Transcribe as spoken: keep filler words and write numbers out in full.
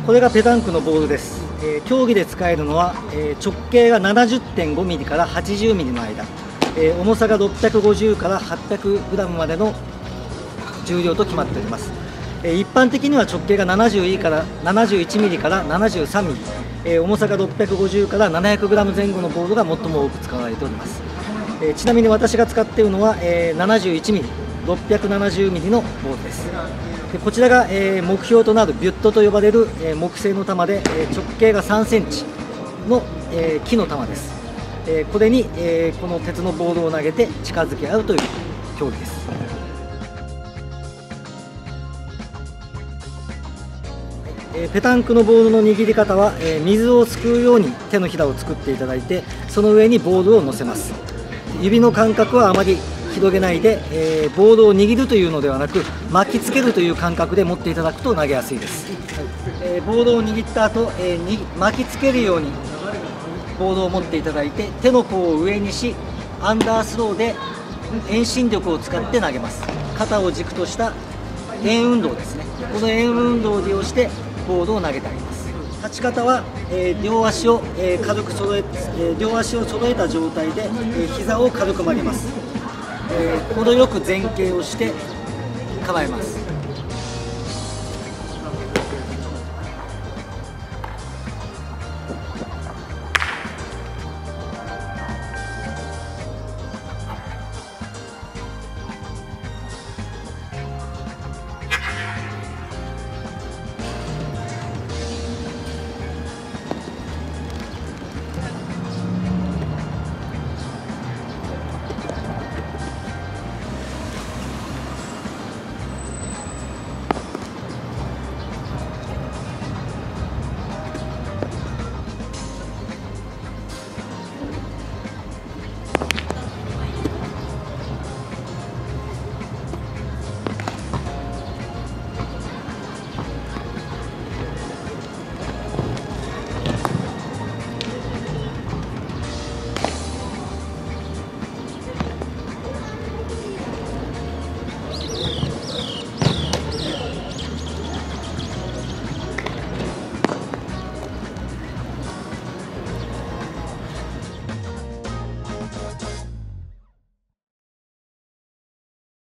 これがペタンクのボールです。えー、競技で使えるのは、えー、直径が ななじゅってんごミリ から はちじゅうミリ の間、えー、重さがろっぴゃくごじゅうからはっぴゃくグラムまでの重量と決まっております。えー、一般的には直径がななじゅういちミリからななじゅうさんミリ、えー、重さがろっぴゃくごじゅうからななひゃくグラム前後のボールが最も多く使われております。えー、ちなみに私が使っているのは、えー、ななじゅういちミリ、ろっぴゃくななじゅうミリのボールです。でこちらが、えー、目標となるビュットと呼ばれる、えー、木製の玉で、えー、直径がさんセンチの、えー、木の玉です。えー、これに、えー、この鉄のボールを投げて近づけ合うという競技です。えー、ペタンクのボールの握り方は、えー、水をすくうように手のひらを作っていただいて、その上にボールを乗せます。指の間隔はあまり広げないで、えー、ボールを握るというのではなく巻きつけるという感覚で持っていただくと投げやすいです。えー、ボールを握った後、えー、に巻きつけるようにボールを持っていただいて、手の甲を上にしアンダースローで遠心力を使って投げます。肩を軸とした円運動ですね。この円運動を利用してボールを投げてあります。立ち方は、えー、両足を、えー、軽く揃え、えー、両足を揃えた状態で、えー、膝を軽く曲げます。えー、程よく前傾をして構えます。